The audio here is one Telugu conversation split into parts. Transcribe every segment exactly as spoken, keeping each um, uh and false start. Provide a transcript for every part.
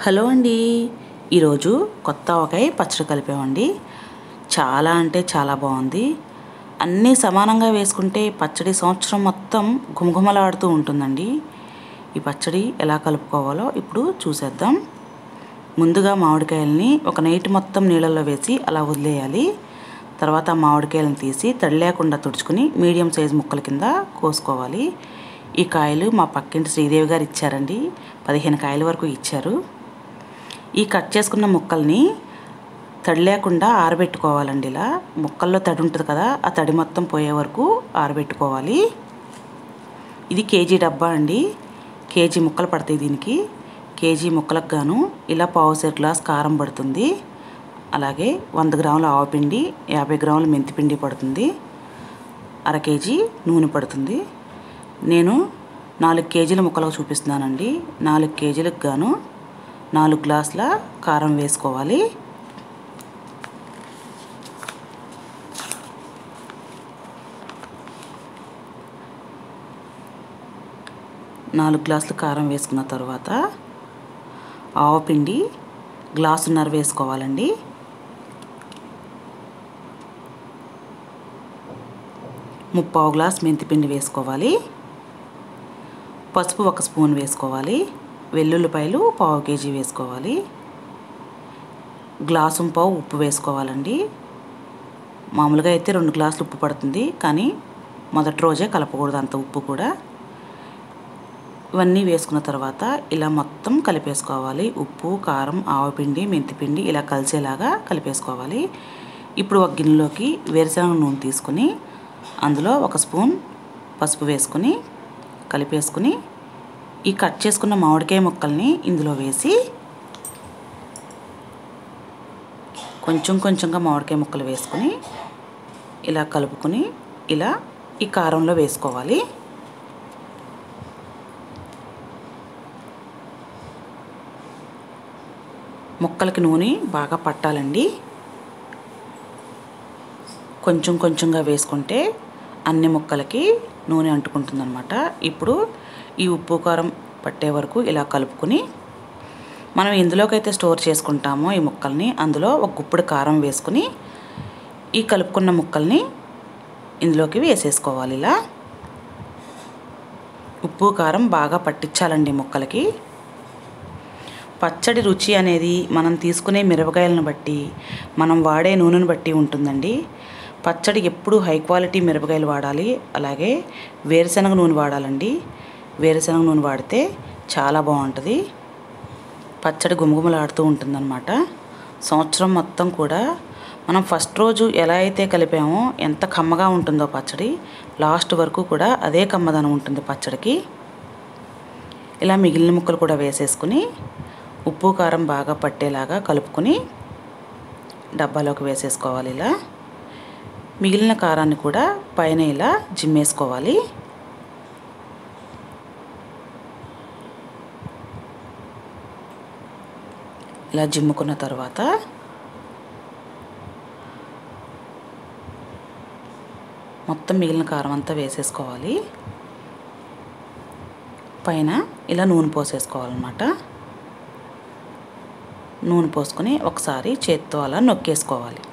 హలో అండి, ఈరోజు కొత్త ఆవకాయ పచ్చడి కలిపామండి. చాలా అంటే చాలా బాగుంది. అన్నీ సమానంగా వేసుకుంటే పచ్చడి సంవత్సరం మొత్తం గుమగుమలాడుతూ ఉంటుందండి. ఈ పచ్చడి ఎలా కలుపుకోవాలో ఇప్పుడు చూసేద్దాం. ముందుగా మామిడికాయలని ఒక నైట్ మొత్తం నీళ్ళల్లో వేసి అలా వదిలేయాలి. తర్వాత మామిడికాయలను తీసి తడి లేకుండా తుడుచుకుని మీడియం సైజు ముక్కల కింద కోసుకోవాలి. ఈ కాయలు మా పక్కింటి శ్రీదేవి గారు ఇచ్చారండి. పదిహేను కాయల వరకు ఇచ్చారు. ఈ కట్ చేసుకున్న ముక్కల్ని తడి లేకుండా ఆరబెట్టుకోవాలండి. ఇలా ముక్కల్లో తడి ఉంటుంది కదా, ఆ తడి మొత్తం పోయే వరకు ఆరబెట్టుకోవాలి. ఇది కేజీ డబ్బా అండి. కేజీ ముక్కలు పడతాయి దీనికి. కేజీ ముక్కలకు గాను ఇలా పావుసేరు గ్లాస్ కారం పడుతుంది. అలాగే వంద గ్రాముల ఆవపిండి, యాభై గ్రాముల మెంతిపిండి పడుతుంది. అర కేజీ నూనె పడుతుంది. నేను నాలుగు కేజీల ముక్కలకు చూపిస్తున్నానండి. నాలుగు కేజీలకు గాను నాలుగు గ్లాసుల కారం వేసుకోవాలి. నాలుగు గ్లాసులు కారం వేసుకున్న తర్వాత ఆవపిండి గ్లాసున్నర వేసుకోవాలండి. ముప్పావు గ్లాస్ మెంతిపిండి వేసుకోవాలి. పసుపు ఒక స్పూన్ వేసుకోవాలి. వెల్లుల్లిపాయలు పావు కేజీ వేసుకోవాలి. గ్లాసు పావు ఉప్పు వేసుకోవాలండి. మామూలుగా అయితే రెండు గ్లాసులు ఉప్పు పడుతుంది, కానీ మొదటి రోజే కలపకూడదు అంత ఉప్పు కూడా. ఇవన్నీ వేసుకున్న తర్వాత ఇలా మొత్తం కలిపేసుకోవాలి. ఉప్పు, కారం, ఆవపిండి, మెంతిపిండి ఇలా కలిసేలాగా కలిపేసుకోవాలి. ఇప్పుడు ఒక గిన్నెలోకి వేరుశనగ నూనె తీసుకుని అందులో ఒక స్పూన్ పసుపు వేసుకుని కలిపేసుకుని ఈ కట్ చేసుకున్న మామిడికాయ ముక్కల్ని ఇందులో వేసి కొంచెం కొంచెంగా మామిడికాయ ముక్కలు వేసుకుని ఇలా కలుపుకొని ఇలా ఈ కారంలో వేసుకోవాలి. ముక్కలకి నూనె బాగా పట్టాలండి. కొంచెం కొంచెంగా వేసుకుంటే అన్ని ముక్కలకి నూనె అంటుకుంటుందన్నమాట. ఇప్పుడు ఈ ఉప్పు కారం పట్టే వరకు ఇలా కలుపుకొని మనం ఎందులోకైతే స్టోర్ చేసుకుంటామో ఈ ముక్కల్ని అందులో ఒక గుప్పుడు కారం వేసుకుని ఈ కలుపుకున్న ముక్కల్ని ఇందులోకి వేసేసుకోవాలి. ఇలా ఉప్పు కారం బాగా పట్టించాలండి ముక్కలకి. పచ్చడి రుచి అనేది మనం తీసుకునే మిరపకాయలను బట్టి, మనం వాడే నూనెను బట్టి ఉంటుందండి. పచ్చడి ఎప్పుడు హై క్వాలిటీ మిరపకాయలు వాడాలి. అలాగే వేరుశనగ నూనె వాడాలండి. వేరుశనగ నూనె వాడితే చాలా బాగుంటుంది. పచ్చడి గుమగుమలాడుతూ ఉంటుందన్నమాట. సంవత్సరం మొత్తం కూడా మనం ఫస్ట్ రోజు ఎలా అయితే కలిపామో ఎంత కమ్మగా ఉంటుందో పచ్చడి, లాస్ట్ వరకు కూడా అదే కమ్మదనం ఉంటుంది పచ్చడికి. ఇలా మిగిలిన ముక్కలు కూడా వేసేసుకుని ఉప్పు కారం బాగా పట్టేలాగా కలుపుకొని డబ్బాలోకి వేసేసుకోవాలి. ఇలా మిగిలిన కారాన్ని కూడా పైన ఇలా జిమ్మేసుకోవాలి. ఇలా జిమ్ముకున్న తర్వాత మొత్తం మిగిలిన కారం అంతా వేసేసుకోవాలి. పైన ఇలా నూనె పోసేసుకోవాలన్నమాట. నూనె పోసుకొని ఒకసారి చేత్తో అలా నొక్కేసుకోవాలి.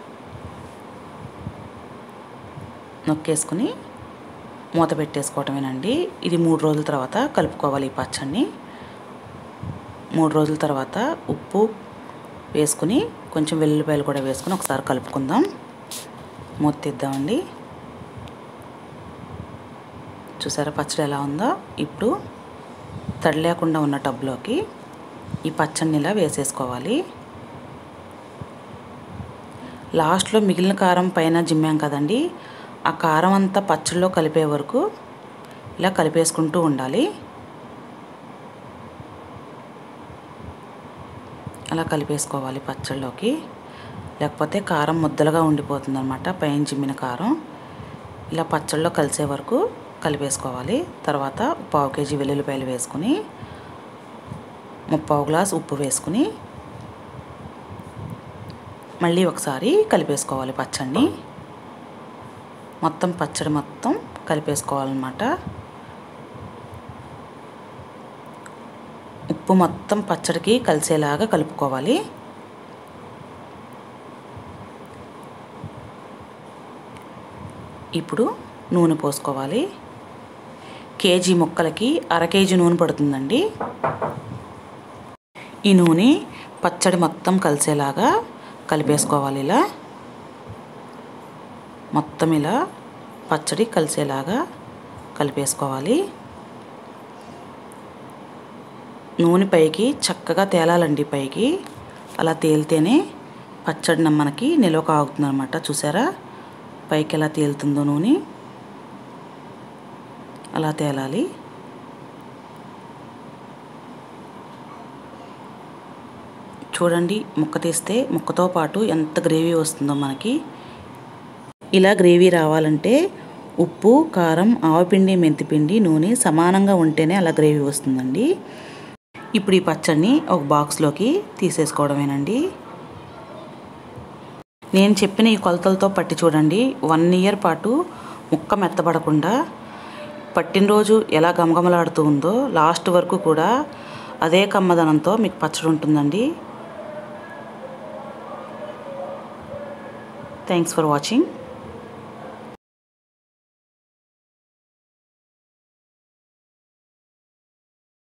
నొక్కేసుకుని మూత పెట్టేసుకోవటమేనండి. ఇది మూడు రోజుల తర్వాత కలుపుకోవాలి ఈ పచ్చడిని. మూడు రోజుల తర్వాత ఉప్పు వేసుకుని కొంచెం వెల్లుల్లిపాయలు కూడా వేసుకుని ఒకసారి కలుపుకుందాం. మూత తీద్దామండి. చూసారా పచ్చడి ఎలా ఉందో. ఇప్పుడు తడి లేకుండా ఉన్న టబ్లోకి ఈ పచ్చడిని ఇలా వేసేసుకోవాలి. లాస్ట్లో మిగిలిన కారం పైన జిమ్మాం కదండి, ఆ కారం అంతా పచ్చడిలో కలిపే వరకు ఇలా కలిపేసుకుంటూ ఉండాలి. అలా కలిపేసుకోవాలి పచ్చడిలోకి, లేకపోతే కారం ముద్దలుగా ఉండిపోతుంది అన్నమాట. పైన జిమ్మిన కారం ఇలా పచ్చడిలో కలిసే వరకు కలిపేసుకోవాలి. తర్వాత పావు కేజీ వెల్లుల్లిపాయలు వేసుకుని ముప్పావు గ్లాస్ ఉప్పు వేసుకుని మళ్ళీ ఒకసారి కలిపేసుకోవాలి పచ్చడిని. మొత్తం పచ్చడి మొత్తం కలిపేసుకోవాలన్నమాట. ఉప్పు మొత్తం పచ్చడికి కలిసేలాగా కలుపుకోవాలి. ఇప్పుడు నూనె పోసుకోవాలి. కేజీ ముక్కలకి అర కేజీ నూనె పడుతుందండి. ఈ నూనె పచ్చడి మొత్తం కలిసేలాగా కలిపేసుకోవాలి. ఇలా మొత్తం ఇలా పచ్చడి కలిసేలాగా కలిపేసుకోవాలి. నూనె పైకి చక్కగా తేలాలండి. పైకి అలా తేలితేనే పచ్చడి మనకి నిల్వ కాగుతుంది అన్నమాట. చూసారా పైకి ఎలా తేలుతుందో నూనె, అలా తేలాలి. చూడండి ముక్క తీస్తే ముక్కతో పాటు ఎంత గ్రేవీ వస్తుందో మనకి. ఇలా గ్రేవీ రావాలంటే ఉప్పు, కారం, ఆవపిండి, మెంతిపిండి, నూనె సమానంగా ఉంటేనే అలా గ్రేవీ వస్తుందండి. ఇప్పుడు ఈ పచ్చడిని ఒక బాక్స్లోకి తీసేసుకోవడమేనండి. నేను చెప్పిన ఈ కొలతలతో పట్టి చూడండి. వన్ ఇయర్ పాటు ముక్క మెత్తబడకుండా పట్టిన రోజు ఎలా గమగమలాడుతూ ఉందో లాస్ట్ వరకు కూడా అదే కమ్మదనంతో మీకు పచ్చడి ఉంటుందండి. Thanks for watching.